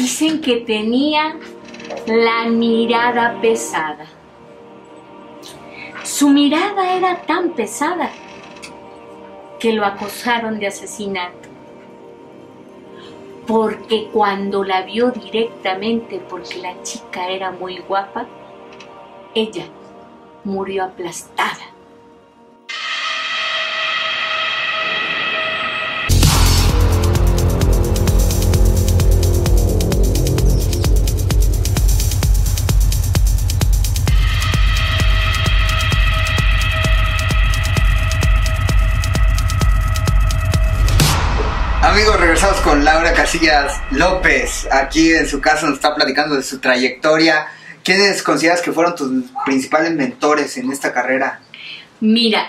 Dicen que tenía la mirada pesada. Su mirada era tan pesada que lo acusaron de asesinato. Porque cuando la vio directamente, porque la chica era muy guapa, ella murió aplastada. Amigos, regresamos con Laura Casillas López. Aquí en su casa nos está platicando de su trayectoria. ¿Quiénes consideras que fueron tus principales mentores en esta carrera? Mira,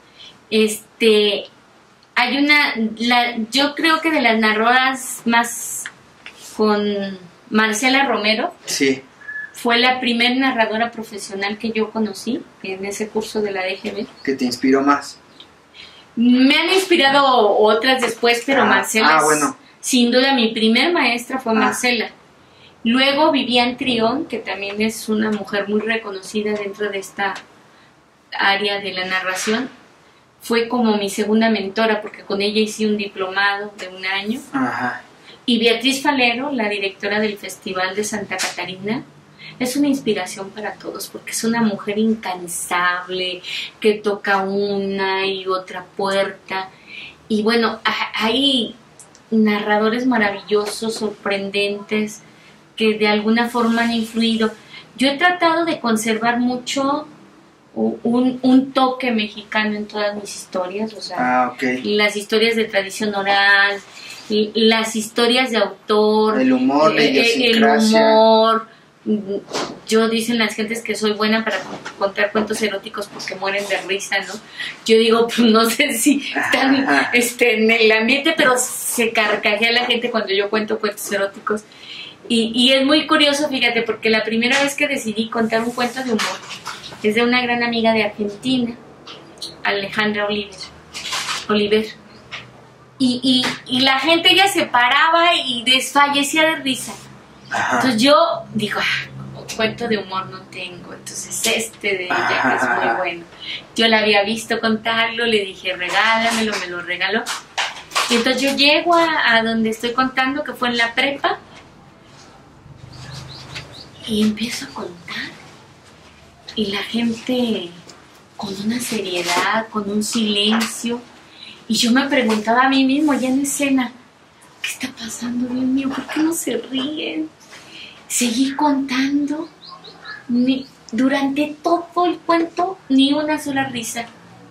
hay yo creo que de las narradoras más con Marcela Romero. Sí. Fue la primera narradora profesional que yo conocí en ese curso de la DGB. ¿Qué te inspiró más? Me han inspirado otras después, pero Marcela bueno. Sin duda mi primer maestra fue Marcela. Luego Vivian Trión, que también es una mujer muy reconocida dentro de esta área de la narración. Fue como mi segunda mentora, porque con ella hice un diplomado de 1 año. Ajá. Y Beatriz Falero, la directora del Festival de Santa Catarina, es una inspiración para todos, porque es una mujer incansable, que toca una y otra puerta. Y bueno, hay narradores maravillosos, sorprendentes, que de alguna forma han influido. Yo he tratado de conservar mucho un toque mexicano en todas mis historias, o sea, las historias de tradición oral, las historias de autor, el humor, el humor. Yo dicen las gentes que soy buena para contar cuentos eróticos porque mueren de risa, ¿no? Yo digo, pues no sé si están en el ambiente, pero se carcajea la gente cuando yo cuento cuentos eróticos. Y es muy curioso, fíjate, porque la primera vez que decidí contar un cuento de humor es de una gran amiga de Argentina, Alejandra Oliver. Y la gente ya se paraba y desfallecía de risa. Entonces yo digo, cuento de humor no tengo, entonces de ella que es muy bueno. Yo la había visto contarlo, le dije regálamelo, me lo regaló. Y entonces yo llego a donde estoy contando, que fue en la prepa, y empiezo a contar. Y la gente con una seriedad, con un silencio. Y yo me preguntaba a mí mismo, ya en escena, ¿qué está pasando, Dios mío? ¿Por qué no se ríen? Seguí contando. Durante todo el cuento, ni una sola risa.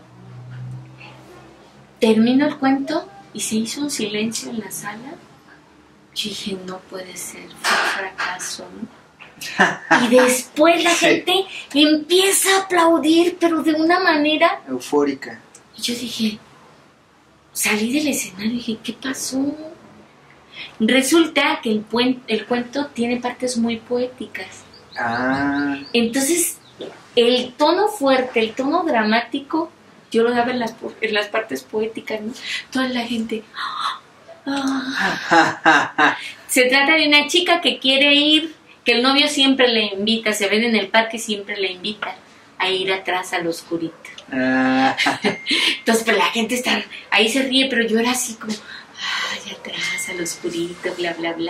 Termino el cuento y se hizo un silencio en la sala. Yo dije, no puede ser, fue un fracaso, ¿no? Y después la gente empieza a aplaudir, pero de una manera eufórica. Y yo dije, salí del escenario y dije, ¿qué pasó? Resulta que el cuento tiene partes muy poéticas. Entonces, el tono fuerte, el tono dramático, yo lo daba en las partes poéticas, ¿no? Toda la gente... Se trata de una chica que quiere ir, que el novio siempre le invita, se ven en el parque y siempre le invita a ir atrás al oscurito. Entonces, pues la gente está ahí, se ríe, pero yo era así como... Ay, atrás, al oscurito, bla, bla, bla.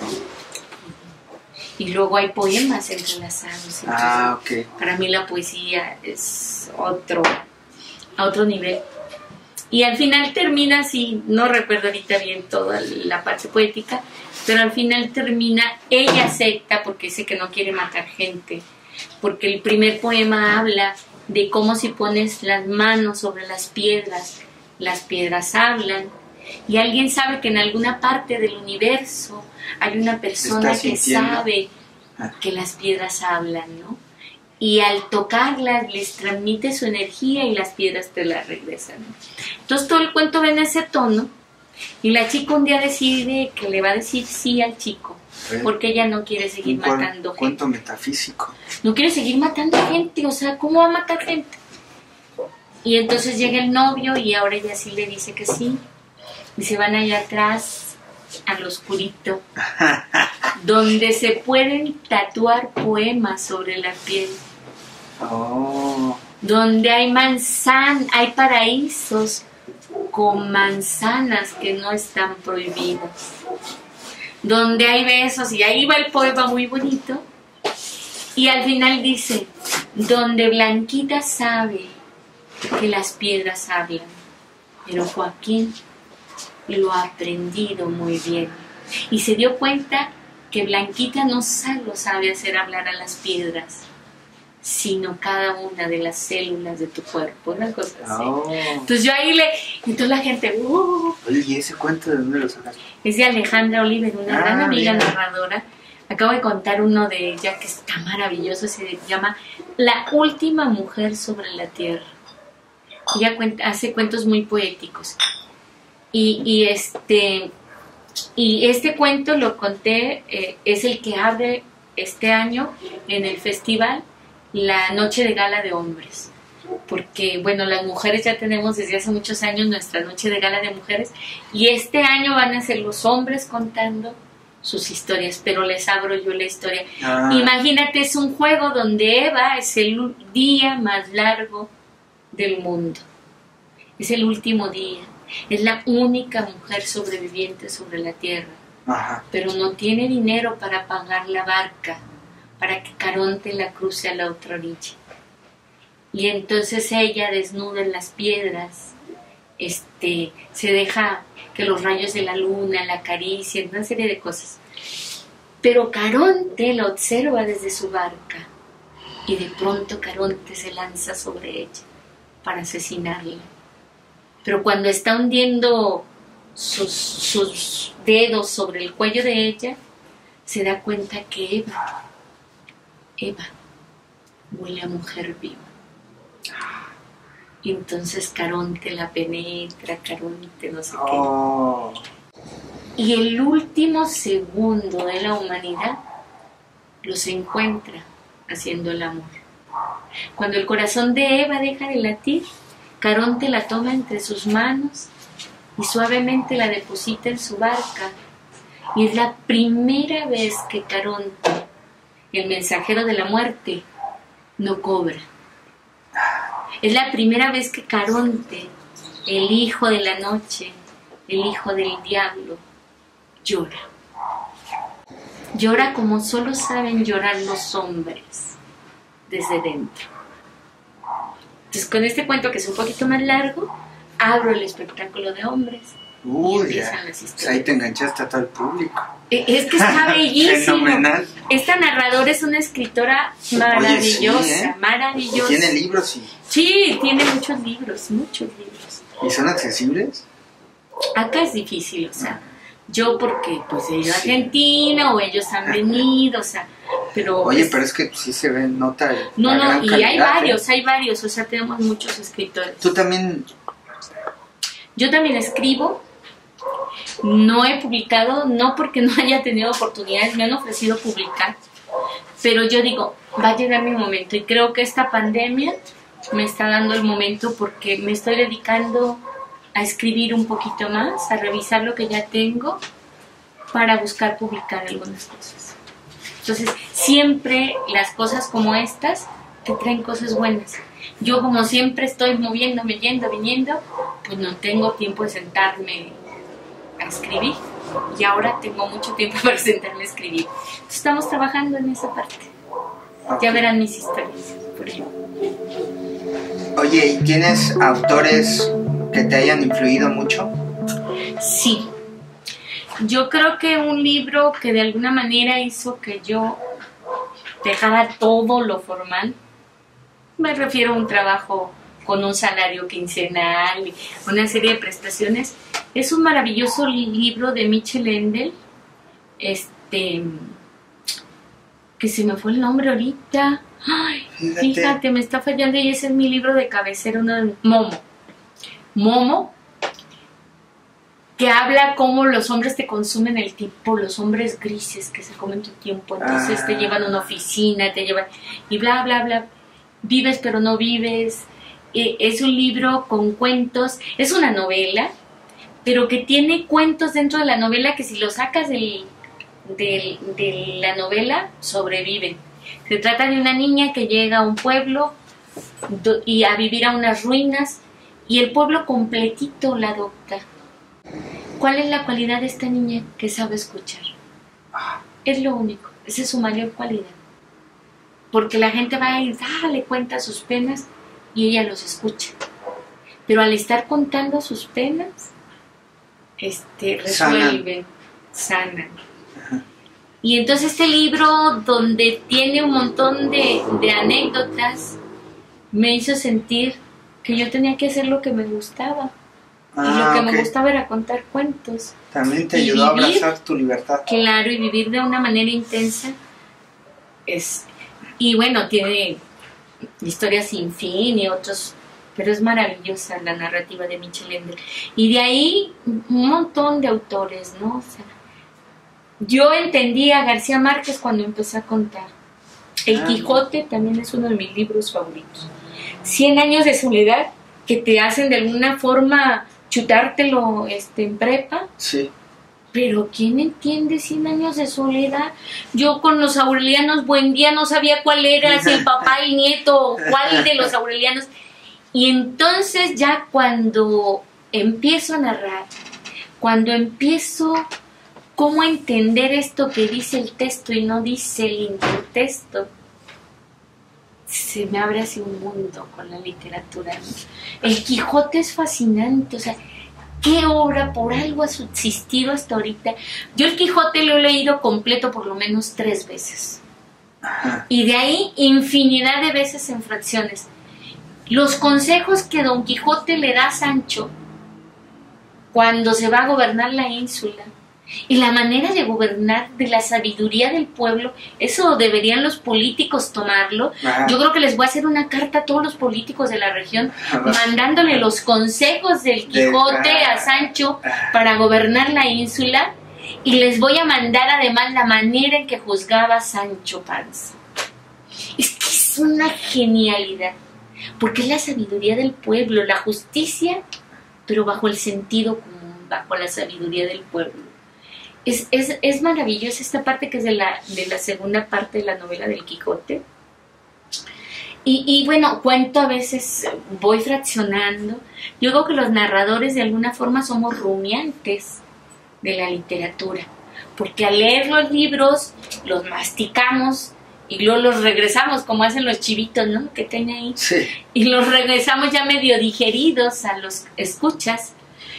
Y luego hay poemas entrelazados. Entonces, para mí la poesía es a otro nivel. Y al final termina así, no recuerdo ahorita bien toda la parte poética, pero al final termina, ella acepta porque dice que no quiere matar gente, porque el primer poema habla de cómo si pones las manos sobre las piedras hablan. Y alguien sabe que en alguna parte del universo hay una persona que sabe que las piedras hablan, ¿no? Y al tocarlas les transmite su energía y las piedras te las regresan, ¿no? Entonces todo el cuento va en ese tono y la chica un día decide que le va a decir sí al chico porque ella no quiere seguir matando gente. Cuento metafísico. No quiere seguir matando gente, o sea, ¿cómo va a matar gente? Y entonces llega el novio y ahora ella sí le dice que sí. Y se van allá atrás, al oscurito. donde se pueden tatuar poemas sobre la piel. Donde hay hay paraísos con manzanas que no están prohibidas. Donde hay besos, y ahí va el poema muy bonito. Y al final dice, donde Blanquita sabe que las piedras hablan, pero Joaquín lo ha aprendido muy bien. Y se dio cuenta que Blanquita no solo sabe hacer hablar a las piedras, sino cada una de las células de tu cuerpo, una cosa así. Entonces yo ahí entonces la gente, Oye, ¿y ese cuento de dónde lo sacaste? Es de Alejandra Oliver, una gran amiga narradora. Acabo de contar uno de ella que está maravilloso, se llama La última mujer sobre la tierra. Ella hace cuentos muy poéticos. Y este cuento lo conté, es el que abre este año en el festival la Noche de Gala de Hombres, porque bueno, las mujeres ya tenemos desde hace muchos años nuestra Noche de Gala de Mujeres, y este año van a ser los hombres contando sus historias, pero les abro yo la historia. Imagínate, es un juego donde Eva es el día más largo del mundo, es el último día, es la única mujer sobreviviente sobre la tierra. Pero no tiene dinero para pagar la barca para que Caronte la cruce a la otra orilla. Y entonces ella, desnuda en las piedras, se deja que los rayos de la luna la acaricien, una serie de cosas. Pero Caronte la observa desde su barca, y de pronto Caronte se lanza sobre ella para asesinarla. Pero cuando está hundiendo sus dedos sobre el cuello de ella, se da cuenta que Eva huele a mujer viva. Y entonces Caronte la penetra, Caronte no sé qué. Y el último segundo de la humanidad los encuentra haciendo el amor. Cuando el corazón de Eva deja de latir, Caronte la toma entre sus manos y suavemente la deposita en su barca. Y es la primera vez que Caronte, el mensajero de la muerte, no cobra. Es la primera vez que Caronte, el hijo de la noche, el hijo del diablo, llora. Llora como solo saben llorar los hombres, desde dentro. Entonces, con este cuento, que es un poquito más largo, abro el espectáculo de hombres. Y empiezan las historias. Ahí te enganchaste a todo el público. Es que está bellísimo. Fenomenal. Esta narradora es una escritora maravillosa. Oye, sí, maravillosa. ¿Tiene libros? Sí, tiene muchos libros. ¿Y son accesibles? Acá es difícil, o sea, yo porque pues he ido a Argentina o ellos han venido, o sea, pero... Oye, pero es que sí se ve, nota No, gran y calidad, hay varios, o sea, tenemos muchos escritores. ¿Tú también? Yo también escribo. No he publicado, no porque no haya tenido oportunidades, me han ofrecido publicar, pero yo digo, va a llegar mi momento, y creo que esta pandemia me está dando el momento, porque me estoy dedicando a escribir un poquito más, a revisar lo que ya tengo para buscar publicar algunas cosas. Entonces, siempre las cosas como estas te traen cosas buenas. Yo, como siempre estoy moviéndome, yendo, viniendo, pues no tengo tiempo de sentarme a escribir, y ahora tengo mucho tiempo para sentarme a escribir. Entonces, estamos trabajando en esa parte. Ya verán mis historias, por ejemplo. Oye, ¿y tienes autores que te hayan influido mucho? Sí. Yo creo que un libro que de alguna manera hizo que yo dejara todo lo formal, me refiero a un trabajo con un salario quincenal, una serie de prestaciones, es un maravilloso libro de Michel Ende, que se me fue el nombre ahorita. Ay, fíjate, me está fallando, y ese es mi libro de cabecera, uno de Momo, que habla cómo los hombres te consumen el tiempo, los hombres grises que se comen tu tiempo, entonces te llevan a una oficina, te llevan, y bla, bla, bla, vives pero no vives. Es un libro con cuentos, es una novela, pero que tiene cuentos dentro de la novela que si lo sacas de la novela sobreviven. Se trata de una niña que llega a un pueblo y a vivir a unas ruinas y el pueblo completito la adopta. ¿Cuál es la cualidad de esta niña? Que sabe escuchar. Es lo único, esa es su mayor cualidad. Porque la gente va y le cuenta sus penas y ella los escucha. Pero al estar contando sus penas, resuelven, sanan. Y entonces este libro, donde tiene un montón de anécdotas, me hizo sentir que yo tenía que hacer lo que me gustaba. Y lo que me gustaba era contar cuentos. También te ayudó a abrazar tu libertad. Claro, y vivir de una manera intensa. Y bueno, tiene historias sin fin y otros, pero es maravillosa la narrativa de Michel Ende. Y de ahí un montón de autores, ¿no? O sea, yo entendí a García Márquez cuando empecé a contar. El Quijote también es uno de mis libros favoritos. 100 años de soledad, que te hacen de alguna forma chutártelo en prepa. Sí. Pero ¿quién entiende 100 años de soledad? Yo con los Aurelianos Buendía no sabía cuál era, si el papá, el nieto, cuál de los Aurelianos. Y entonces ya cuando empiezo a narrar, cuando empiezo cómo entender esto que dice el texto y no dice el intertexto, se me abre así un mundo con la literatura, ¿no? El Quijote es fascinante, o sea, ¿qué obra por algo ha subsistido hasta ahorita? Yo el Quijote lo he leído completo por lo menos 3 veces. Y de ahí infinidad de veces en fracciones. Los consejos que Don Quijote le da a Sancho cuando se va a gobernar la ínsula y la manera de gobernar, de la sabiduría del pueblo, eso deberían los políticos tomarlo. Yo creo que les voy a hacer una carta a todos los políticos de la región mandándole los consejos del Quijote a Sancho para gobernar la ínsula, y les voy a mandar además la manera en que juzgaba Sancho Panza. Es que es una genialidad, porque es la sabiduría del pueblo, la justicia, pero bajo el sentido común, bajo la sabiduría del pueblo. Es maravillosa esta parte que es de la segunda parte de la novela del Quijote. Y bueno, cuento a veces, voy fraccionando. Yo creo que los narradores de alguna forma somos rumiantes de la literatura, porque al leer los libros los masticamos y luego los regresamos como hacen los chivitos, ¿no? Que tienen ahí. Sí. Y los regresamos ya medio digeridos a los escuchas.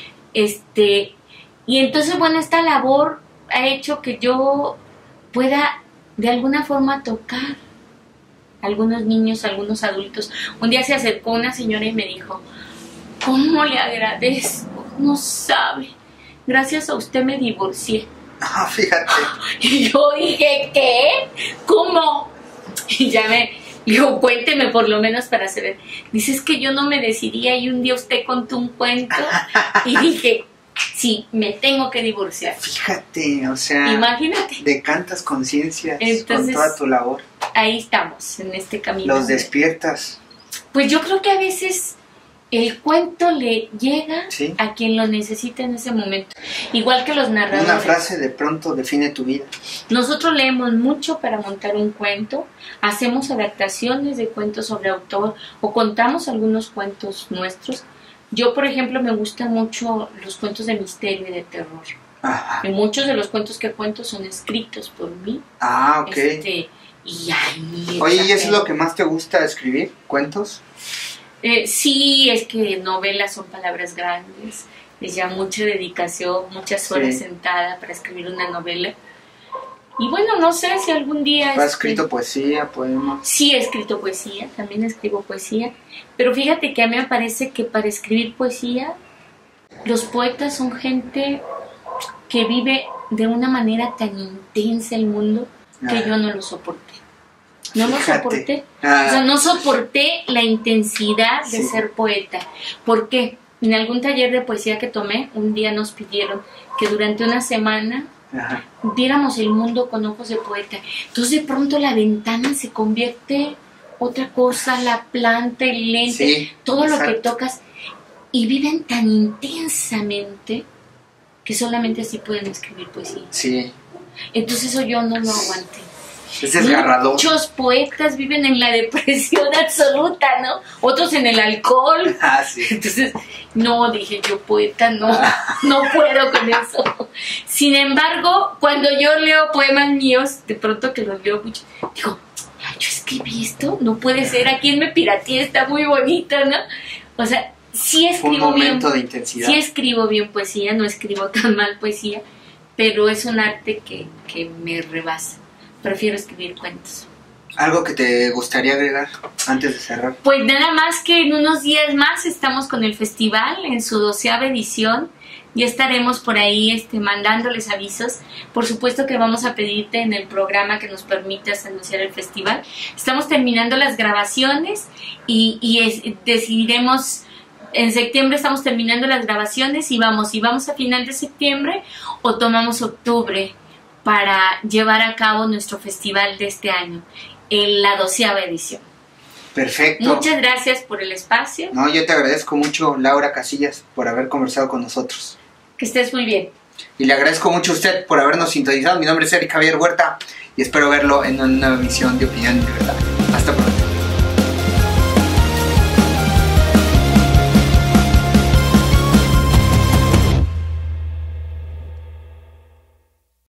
Y entonces, bueno, esta labor ha hecho que yo pueda de alguna forma tocar a algunos niños, a algunos adultos. Un día se acercó una señora y me dijo, ¿cómo le agradezco? No sabe. Gracias a usted me divorcié. Fíjate. Y yo dije, ¿qué? ¿Cómo? Y ya me dijo, cuénteme por lo menos para saber. Dice, es que yo no me decidía y un día usted contó un cuento y dije, sí, me tengo que divorciar. Fíjate, o sea, imagínate. Decantas conciencias con toda tu labor. Ahí estamos, en este camino. Los despiertas. Pues yo creo que a veces el cuento le llega a quien lo necesita en ese momento. Igual que los narradores. Una frase de pronto define tu vida. Nosotros leemos mucho para montar un cuento, hacemos adaptaciones de cuentos sobre autor o contamos algunos cuentos nuestros. Yo, por ejemplo, me gustan mucho los cuentos de misterio y de terror. Y muchos de los cuentos que cuento son escritos por mí. Ok. Oye, ¿y eso es lo que más te gusta escribir? ¿Cuentos? Sí, es que novelas son palabras grandes. Es ya mucha dedicación, muchas horas sentada para escribir una novela. Y bueno, no sé si algún día... ¿Has escrito poesía, poemas? Sí, he escrito poesía, también escribo poesía. Pero fíjate que a mí me parece que para escribir poesía, los poetas son gente que vive de una manera tan intensa el mundo que yo no lo soporté. No lo soporté. O sea, no soporté la intensidad de ser poeta. ¿Por qué? En algún taller de poesía que tomé, un día nos pidieron que durante una semana viéramos el mundo con ojos de poeta. Entonces de pronto la ventana se convierte otra cosa, la planta, el lente, todo lo que tocas, y viven tan intensamente que solamente así pueden escribir poesía. Entonces eso yo no lo aguanté. Es desgarrador. Muchos poetas viven en la depresión absoluta, ¿no? Otros en el alcohol. Sí. Entonces, no, dije yo, poeta, no puedo con eso. Sin embargo, cuando yo leo poemas míos, de pronto que los leo mucho, digo, yo escribí esto, no puede ser, ¿a quién me pirateé? Está muy bonito, ¿no? O sea, sí escribo bien. De intensidad. Sí escribo bien poesía, no escribo tan mal poesía, pero es un arte que me rebasa. Prefiero escribir cuentos. ¿Algo que te gustaría agregar antes de cerrar? Pues nada más que en unos días más estamos con el festival en su 12ª edición. Ya estaremos por ahí mandándoles avisos. Por supuesto que vamos a pedirte en el programa que nos permitas anunciar el festival. Estamos terminando las grabaciones y decidiremos... En septiembre estamos terminando las grabaciones y vamos a final de septiembre o tomamos octubre para llevar a cabo nuestro festival de este año, en la 12ª edición. Perfecto. Muchas gracias por el espacio. No, yo te agradezco mucho, Laura Casillas, por haber conversado con nosotros. Que estés muy bien. Y le agradezco mucho a usted por habernos sintonizado. Mi nombre es Eric Javier Huerta y espero verlo en una nueva emisión de Opinión de Verdad. Hasta pronto.